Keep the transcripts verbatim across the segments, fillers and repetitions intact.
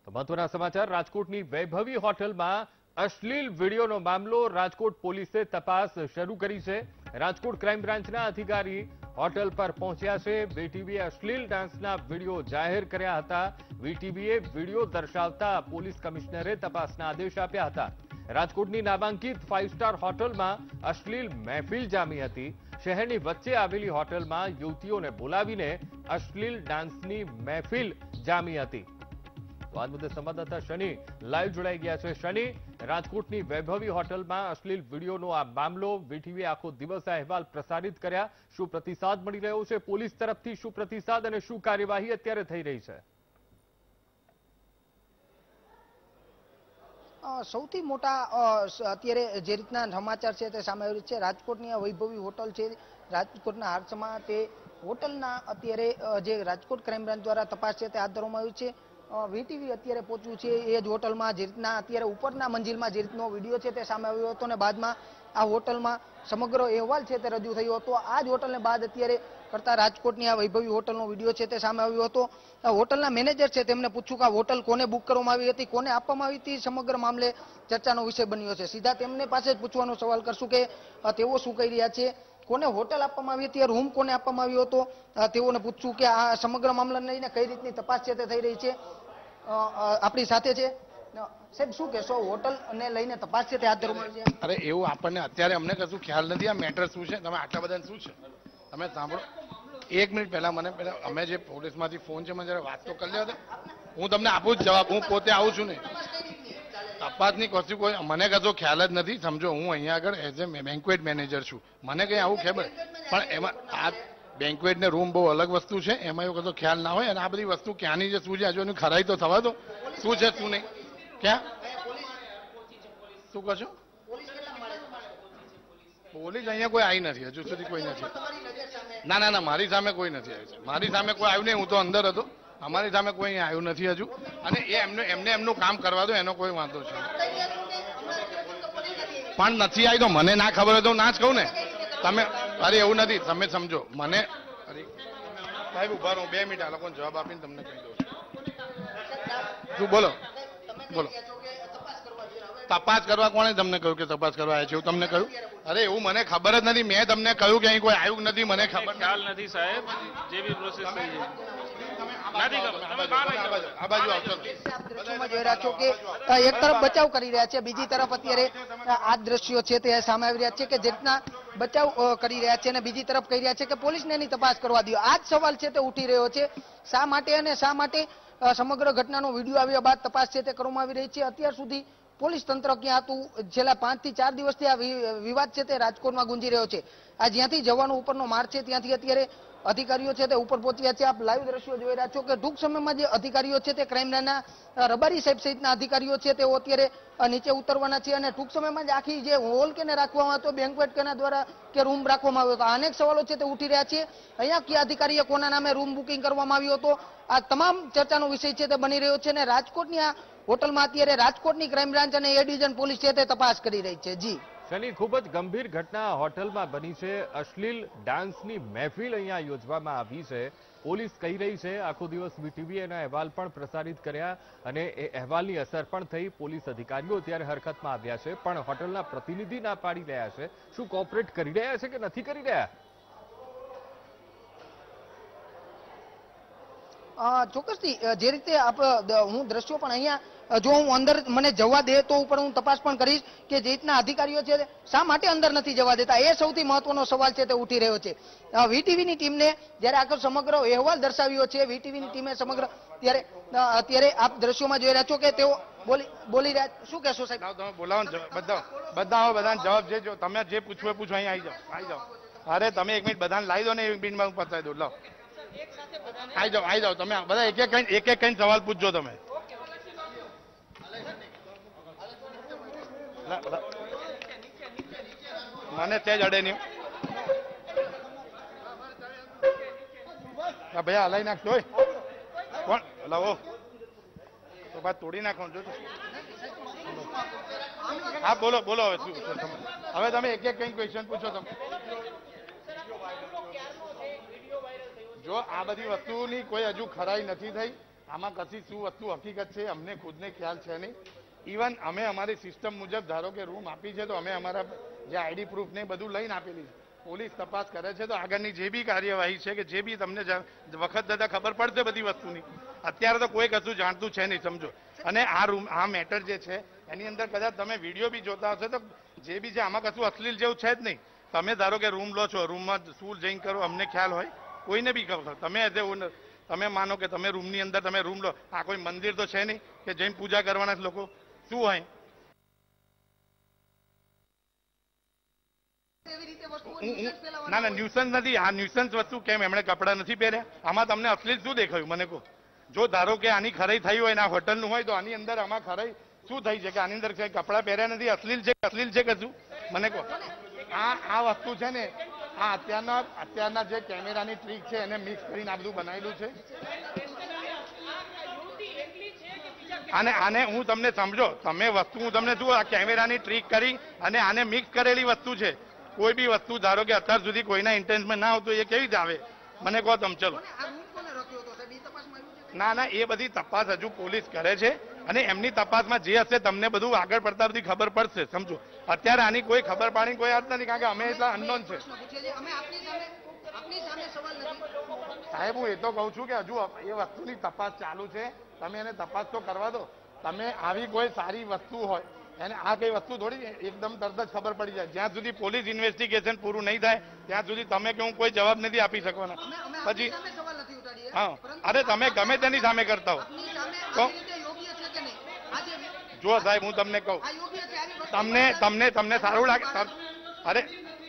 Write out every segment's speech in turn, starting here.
મહત્વના સમાચાર રાજકોટની વૈભવી હોટલમાં અશ્લીલ વિડીયોનો મામલો રાજકોટ પોલીસે તપાસ શરૂ કરી છે। રાજકોટ ક્રાઇમ બ્રાન્ચના અધિકારી હોટલ પર પહોંચ્યા છે। વીટીવીએ અશ્લીલ ડાન્સના વિડીયો જાહેર કર્યા હતા। વીટીવીએ વિડીયો દર્શાવતા પોલીસ કમિશનરે તપાસના આદેશ આપ્યા હતા। રાજકોટની નામાંકિત ફાઇવ સ્ટાર હોટલમાં અશ્લીલ મહેફિલ જામી હતી। શહેરની વચ્ચે આવેલી હોટલમાં યુવતીઓને બોલાવીને અશ્લીલ ડાન્સની મહેફિલ જામી હતી। વાત મુદ્દે સંવાદદાતા શનિ લાઈવ જોડાઈ ગયા છે। શનિ, રાજકોટની વૈભવી હોટલમાં અશ્લીલ વિડીયોનો આ મામલો વીટીવીએ આખો દિવસ આ અહેવાલ પ્રસારિત કર્યા। શું પ્રતિસાદ મળી રહ્યો છે પોલીસ તરફથી? શું પ્રતિસાદ અને શું કાર્યવાહી અત્યારે થઈ રહી છે? સૌથી મોટા અત્યારે જે રીતના સમાચાર છે તે સામે આવી છે। રાજકોટની આ વૈભવી હોટલ છે રાજકોટના હારસમાં, તે હોટલના અત્યારે જે રાજકોટ ક્રાઇમ બ્રાન્ચ દ્વારા તપાસ છે તે હાથ ધરવામાં આવી છે। વીટીવી અત્યારે પહોંચ્યું છે એ જ હોટલમાં, જે રીતના અત્યારે ઉપરના મંજિલમાં જે રીતનો વિડીયો છે તે સામે આવ્યો હતો અને બાદમાં આ હોટલમાં સમગ્ર અહેવાલ છે તે રજૂ થયો હતો। આ જ હોટલને બાદ અત્યારે કરતા રાજકોટની આ વૈભવી હોટલનો વિડીયો છે તે સામે આવ્યો હતો। હોટલના મેનેજર છે તેમને પૂછ્યું કે આ હોટલ કોને બુક કરવામાં આવી હતી, કોને આપવામાં આવી હતી, સમગ્ર મામલે ચર્ચાનો વિષય બન્યો છે। સીધા તેમને પાસે જ પૂછવાનો સવાલ કરશું કે તેઓ શું કહી રહ્યા છે, કોને હોટલ આપવામાં આવી હતી, રૂમ કોને આપવામાં આવ્યો હતો, તેઓને પૂછશું કે આ સમગ્ર મામલાને લઈને કઈ રીતની તપાસ છે તે થઈ રહી છે। આપણી સાથે છે સાહેબ, શું કહેશો? હોટલ ને લઈને તપાસ છે તે હાથ ધરવામાં આવી છે? અરે એવું આપણને અત્યારે અમને કશું ખ્યાલ નથી આ મેટર શું છે। તમે આટલા બધા શું છે તમે સાંભળો, એક મિનિટ પહેલા મને પહેલા અમે જે પોલીસમાંથી ફોન છે મને જરા વાત તો કરી લેવા દે, હું તમને આપું જ જવાબ। હું પોતે આવું છું નહીં તપાસની કશું કોઈ મને કશો ખ્યાલ જ નથી, સમજો। હું અહીંયા આગળ એઝ એ બેન્ક્વેટ મેનેજર છું, મને કંઈ આવું ખબર પણ એમાં આ બેન્ક્વેટ ને રૂમ બહુ અલગ વસ્તુ છે, એમાં એવું કશો ખ્યાલ ના હોય। અને આ બધી વસ્તુ ક્યાંની છે શું છે હજુ એની ખરાઈ તો થવા દો, શું છે શું નહીં। ક્યાં શું કહો છો? પોલીસ અહીંયા કોઈ આવી નથી, હજુ સુધી કોઈ નથી। ના ના ના મારી સામે કોઈ નથી આવ્યું, મારી સામે કોઈ આવ્યું નહીં, હું તો અંદર હતો, અમારી સામે કોઈ અહીંયા આવ્યું નથી હજુ। અને એ એમને એમને એમનું કામ કરવા દો, એનો કોઈ વાંધો છે પણ નથી આવી તો મને ના ખબર હોય તો ના જ કહું ને। તમે અરે એવું નથી, તમે સમજો મને। અરે સાહેબ ઉભા રહો બે મિનિટ, આ લોકોને જવાબ આપીને તમને કહી દઉં શું। બોલો બોલો, તપાસ કરવા કોણે તમને કહ્યું કે તપાસ કરવા આવ્યા છે એવું તમને કહ્યું? અરે એવું મને ખબર જ નથી, મેં તમને કહ્યું કે અહીં કોઈ આવ્યું નથી, મને ખબર ખ્યાલ નથી સાહેબ, જે બી પ્રોસેસ થઈ છે નથી ખબર। તમે બહાર આ બાજુ આવશો જોઈ રહ્યા છો કે એક તરફ બચાવ કરી રહ્યા છે, બીજી તરફ અત્યારે આ દ્રશ્યો છે તે સામે આવી રહ્યા છે કે જે રીતના બચાવ કરી રહ્યા છે અને બીજી તરફ કહી રહ્યા છે કે પોલીસને એની તપાસ કરવા દો। આ જ સવાલ છે તે ઉઠી રહ્યો છે, શા માટે અને શા માટે સમગ્ર ઘટનાનો વિડીયો આવ્યા બાદ તપાસ છે તે કરવામાં આવી રહી છે। અત્યાર સુધી પોલીસ તંત્ર ક્યાં હતું? છેલ્લા પાંચ થી ચાર દિવસથી આ વિવાદ છે તે રાજકોટમાં ગુંજી રહ્યો છે। આ જ્યાંથી જવાનો ઉપરનો માર્ગ છે ત્યાંથી અત્યારે અધિકારીઓ છે તે ઉપર પહોંચ્યા છે। આપ લાઈવ દ્રશ્યો જોઈ રહ્યા છો કે ટૂંક સમયમાં જે અધિકારીઓ છે તે ક્રાઇમ બ્રાન્ચના રબારી સાહેબ સહિતના અધિકારીઓ છે તેઓ અત્યારે નીચે ઉતરવાના છે અને ટૂંક સમયમાં જ આખી જે હોલ કેને રાખવામાં આવ્યો હતો, બેન્ક્વેટ કેના દ્વારા કે રૂમ રાખવામાં આવ્યો હતો, અનેક સવાલો છે તે ઉઠી રહ્યા છે। અહીંયા કયા અધિકારીએ કોના નામે રૂમ બુકિંગ કરવામાં આવ્યો હતો, આ તમામ ચર્ચાનો વિષય છે તે બની રહ્યો છે અને રાજકોટની આ હોટલમાં અત્યારે રાજકોટની ક્રાઇમ બ્રાન્ચ અને એ ડિવિઝન પોલીસ છે તે તપાસ કરી રહી છે। જી શનિ, ખૂબ જ ગંભીર ઘટના હોટલમાં બની છે। અશ્લીલ ડાન્સની મહેફિલ અહીંયા યોજવામાં આવી છે। પોલીસ કહી રહી છે આખો દિવસ વીટીવીએ એના અહેવાલ પણ પ્રસારિત કર્યા અને એ અહેવાલની અસર પણ થઈ। પોલીસ અધિકારીઓ અત્યારે હરકતમાં આવ્યા છે પણ હોટલના પ્રતિનિધિ ના પાડી રહ્યા છે। શું કોઓપરેટ કરી રહ્યા છે કે નથી કરી રહ્યા? ચોક્કસથી જે રીતે આપ હું દ્રશ્યો પણ અહીંયા જો હું અંદર મને જવા દે તો ઉપર હું તપાસ પણ કરીશ કે જે રીતના અધિકારીઓ છે શા માટે અંદર નથી જવા દેતા, એ સૌથી મહત્વનો સવાલ છે તે ઉઠી રહ્યો છે। વીટીવીની ટીમને જ્યારે આખો સમગ્ર અહેવાલ દર્શાવ્યો છે, વીટીવીની ટીમે સમગ્ર ત્યારે અત્યારે આપ દ્રશ્યોમાં જોઈ રહ્યા છો કે તેઓ બોલી બોલી રહ્યા, શું કહેશો સાહેબ? તમે બોલાવો બધા બધા બધાને જવાબ જે તમે જે પૂછવું પૂછો અહીં આવી જાઓ આવી જાઓ। અરે તમે એક મિનિટ બધાને લાવી દો ને, એક મિનિટમાં હું પતાવી દઉં। લાવો આવી જાઓ આવી જાઓ, તમે બધા એક એક એક એક કઈ સવાલ પૂછજો તમે। મને તે જ અડે નહીં ભૈયા, હલાઈ નાખશો કોણ લાવો તો ભાઈ તોડી નાખો જો। હા બોલો બોલો, હવે શું હવે તમે એક એક કઈ ક્વેશ્ચન પૂછો તમે। જો આ બધી વસ્તુની કોઈ હજુ ખરાઈ નથી થઈ, આમાં કશી શું વસ્તુ હકીકત છે અમને ખુદને ખ્યાલ છે નહીં. ઇવન અમે અમારી સિસ્ટમ મુજબ ધારો કે રૂમ આપી છે તો અમે અમારા જે આઈડી પ્રૂફ ને બધું લઈને આપેલી છે. પોલીસ તપાસ કરે છે તો આગળની જે બી કાર્યવાહી છે કે જે બી તમને વખત જતા ખબર પડશે બધી વસ્તુની. અત્યારે તો કોઈ કશું જાણતું છે નહીં સમજો. અને આ રૂમ આ મેટર જે છે એની અંદર કદાચ તમે વિડીયો બી જોતા હશો તો જે બી છે આમાં કશું અશ્લીલ જેવું છે જ નહીં. તમે ધારો કે રૂમ લો છો, રૂમમાં શું જઈને કરો અમને ખ્યાલ હોય, કોઈને બી ખબર. તમે એઝ એ તમે માનો કે તમે રૂમની અંદર તમે રૂમ લો, આ કોઈ મંદિર તો છે નહીં કે જઈને પૂજા કરવાના લોકો શું હોય. ના ના ન્યુસન્સ નથી. આ ન્યુસન્સ વસ્તુ કેમ એમણે કપડા નથી પહેર્યા? આમાં તમને અશ્લીલ શું દેખાયું મને કહો? જો ધારો કે આની ખરાઈ થઈ હોય ને આ હોટલનું હોય તો આની અંદર આમાં ખરાઈ શું થઈ છે કે આની અંદર કપડા પહેર્યા નથી? અશ્લીલ છે અશ્લીલ છે કે શું મને કહો? આ આ વસ્તુ છે ને આ અત્યારના અત્યારના જે કેમેરાની ટ્રીક છે એને મિક્સ કરીને આ બધું બનાવેલું છે. અને આને હું તમને સમજો તમે વસ્તુ હું તમને શું આ કેમેરાની ટ્રીક કરી અને આને મિક્સ કરેલી વસ્તુ છે. કોઈ બી વસ્તુ ધારો કે અત્યાર સુધી કોઈના ઇન્ટેન્શમાં ના આવતું એ કેવી રીતે આવે મને કહો તમે? ચલો ના ના એ બધી તપાસ હજુ પોલીસ કરે છે અને એમની તપાસમાં જે હશે તમને બધું આગળ પડતા બધી ખબર પડશે સમજો. અત્યારે આની કોઈ ખબર પાડી કોઈ અર્થ નથી કારણ કે અમે એટલા અનનોન છે. સાહેબ હું એ તો કહું છું કે હજુ એ વસ્તુની તપાસ ચાલુ છે. તમે એને તપાસ તો કરવા દો. તમે આવી કોઈ સારી વસ્તુ હોય એને આ કઈ વસ્તુ થોડી એકદમ તરત જ ખબર પડી જાય. જ્યાં સુધી પોલીસ ઇન્વેસ્ટિગેશન પૂરું નહીં થાય ત્યાં સુધી તમે કે હું કોઈ જવાબ નથી આપી શકવાના. પછી હા અરે તમે ગમે તેની સામે કરતા હો તો જો સાહેબ હું તમને કહું તમને તમને તમને સારું લાગે? અરે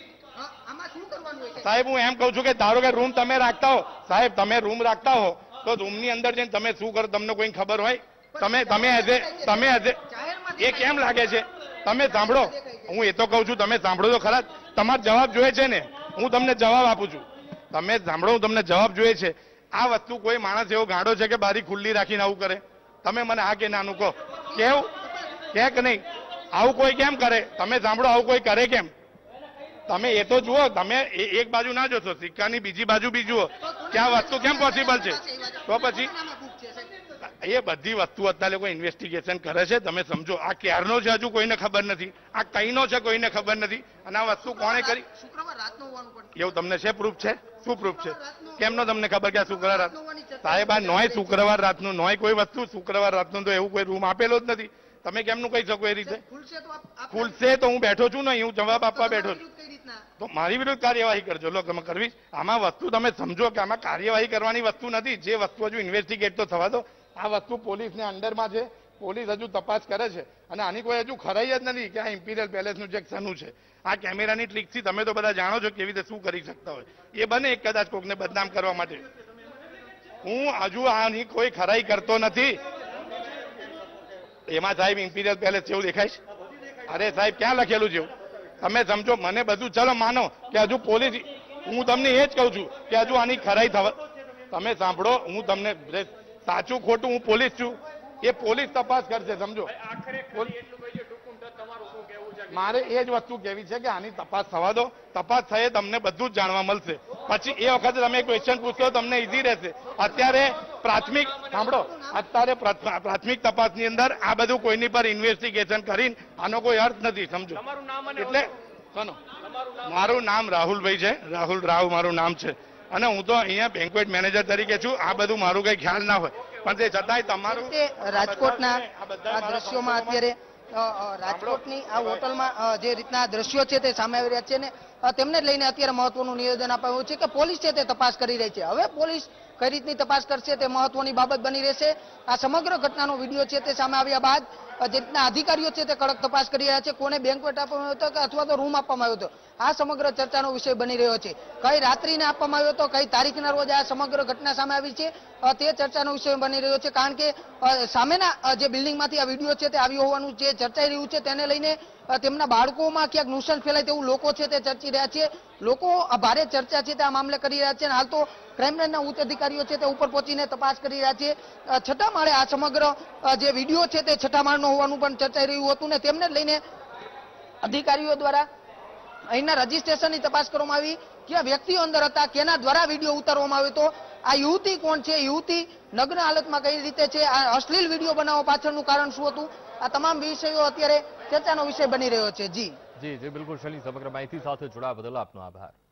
સાહેબ હું એમ કહું છું કે ધારો કે રૂમ તમે રાખતા હો સાહેબ તમે રૂમ રાખતા હો તો રૂમની અંદર જઈને તમે શું કરો તમને કોઈ ખબર હોય? તમે તમે એઝ તમે એઝ એ કેમ લાગે છે? તમે સાંભળો હું એ તો કહું છું તમે સાંભળો તો ખરા. તમારો જવાબ જોઈએ છે ને હું તમને જવાબ આપું છું. તમે સાંભળો હું તમને જવાબ જોઈએ છે. આ વસ્તુ કોઈ માણસ એવો ગાંડો છે કે બારી ખુલ્લી રાખીને આવું કરે? તમે મને હા કે નાનું કહો કેવું કે કે નહીં? આવું કોઈ કેમ કરે? તમે સાંભળો આવું કોઈ કરે કેમ? તમે એ તો જુઓ. તમે એક બાજુ ના જોશો સિક્કાની બીજી બાજુ બી જુઓ કે આ વસ્તુ કેમ પોસિબલ છે. તો પછી એ બધી વસ્તુ અત્યારે લોકો ઇન્વેસ્ટિગેશન કરે છે. તમે સમજો આ ક્યારનો છે હજુ કોઈને ખબર નથી. આ કઈનો છે કોઈને ખબર નથી. અને આ વસ્તુ કોણે કરી એવું તમને છે પ્રૂફ છે? શું પ્રૂફ છે? કેમનો તમને ખબર કે આ શુક્રવાર રાત? સાહેબ આ નોય શુક્રવાર રાતનું નોય કોઈ વસ્તુ શુક્રવાર રાતનું તો એવું કોઈ રૂમ આપેલો જ નથી. તમે કેમનું કહી શકો એ રીતે? ખુલશે તો હું બેઠો છું ને હું જવાબ આપવા બેઠો છું. તો મારી વિરુદ્ધ કાર્યવાહી કરજો. લો તમે કરવી. આમાં વસ્તુ તમે સમજો કે આમાં કાર્યવાહી કરવાની વસ્તુ નથી. જે વસ્તુ હજુ ઇન્વેસ્ટિગેટ તો થવા દો. આ વસ્તુ પોલીસને અંડરમાં છે. પોલીસ હજુ તપાસ કરે છે અને આની કોઈ હજુ ખરાઈ જ નથી કે આ ઇમ્પિરિયલ પેલેસનું જે સનું છે. આ કેમેરાની ટ્રીકથી તમે તો બધા જાણો છો કેવી રીતે શું કરી શકતા હોય. એ બને એક કદાચ કોકને બદનામ કરવા માટે. હું હજુ આની કોઈ ખરાઈ કરતો નથી. એમાં સાહેબ ઇમ્પિરિયલ પેલેસ જેવું દેખાય છે? અરે સાહેબ ક્યાં લખેલું છે? તમે સમજો મને બધું ચલો માનો કે હજુ પોલીસ હું તમને એ જ કહું છું કે હજુ આની ખરાઈ થવા. તમે સાંભળો હું તમને સાચું ખોટું હું પોલીસ છું એ પોલીસ તપાસ કરશે સમજો. મારે એ જ વસ્તુ કેવી છે કે આની તપાસ થવા દો. તપાસ થયે તમને બધું જ જાણવા મળશે. પછી એ વખતે તમે ક્વેશ્ચન પૂછશો તમને ઈઝી રહેશે. અત્યારે પ્રાથમિક સાંભળો અત્યારે પ્રાથમિક તપાસની અંદર આ બધું કોઈની પર ઇન્વેસ્ટિગેશન કરીને આનો કોઈ અર્થ નથી સમજો. એટલે મારું નામ રાહુલભાઈ છે. રાહુલ રાવ મારું નામ છે અને હું તો અહીંયા બેન્ક્વેટ મેનેજર તરીકે છું. આ બધું મારું કઈ ખ્યાલ ના હોય પણ તે છતાંય તમારું રાજકોટના આ દ્રશ્યોમાં અત્યારે રાજકોટની આ હોટલમાં જે રીતના દ્રશ્યો છે તે સામે આવી રહ્યા છે ને તેમને લઈને અત્યારે મહત્વનું નિવેદન અપાયું છે કે પોલીસ છે તે તપાસ કરી રહી છે. હવે પોલીસ કઈ રીતની તપાસ કરશે તે મહત્વની બાબત બની રહેશે. આ સમગ્ર ઘટનાનો વિડીયો છે તે સામે આવ્યા બાદ જે રીતના અધિકારીઓ છે તે કડક તપાસ કરી રહ્યા છે. કોને બેન્ક્વેટ આપવામાં આવ્યો હતો કે અથવા તો રૂમ આપવામાં આવ્યો હતો આ સમગ્ર ચર્ચાનો વિષય બની રહ્યો છે. કઈ રાત્રિને આપવામાં આવ્યો હતો કઈ તારીખના રોજ આ સમગ્ર ઘટના સામે આવી છે તે ચર્ચાનો વિષય બની રહ્યો છે. કારણ કે સામેના જે બિલ્ડિંગમાંથી આ વિડીયો છે તે આવ્યો હોવાનું જે ચર્ચાઈ રહ્યું છે તેને લઈને તેમના બાળકોમાં ક્યાંક નુકસાન ફેલાય તેવું લોકો છે તે ચર્ચી રહ્યા છે. લોકો ભારે ચર્ચા છે તે આ મામલે કરી રહ્યા છે અને હાલ તો ક્રાઇમ બ્રાન્ચના ઉચ્ચ અધિકારીઓ છે તે ઉપર પહોંચીને તપાસ કરી રહ્યા છે. છઠ્ઠા માળે આ સમગ્ર જે વિડીયો છે તે છઠ્ઠા માળનો હોવાનું પણ ચર્ચાઈ રહ્યું હતું ને તેમને લઈને અધિકારીઓ દ્વારા અહીંના રજીસ્ટ્રેશનની તપાસ કરવામાં આવી કે વ્યક્તિઓ અંદર હતા કેના દ્વારા વિડીયો ઉતારવામાં આવ્યો હતો આ યુવતી કોણ છે, યુવતી નગ્ન હાલતમાં કઈ રીતે છે, આ અશ્લીલ વિડીયો બનાવવા પાછળનું કારણ શું હતું, આ તમામ વિષયો અત્યારે ચર્ચાનો વિષય બની રહ્યો છે. જી જી જી બિલકુલ શૈલી, સમગ્ર માહિતી સાથે જોડાવા બદલ આપનો આભાર.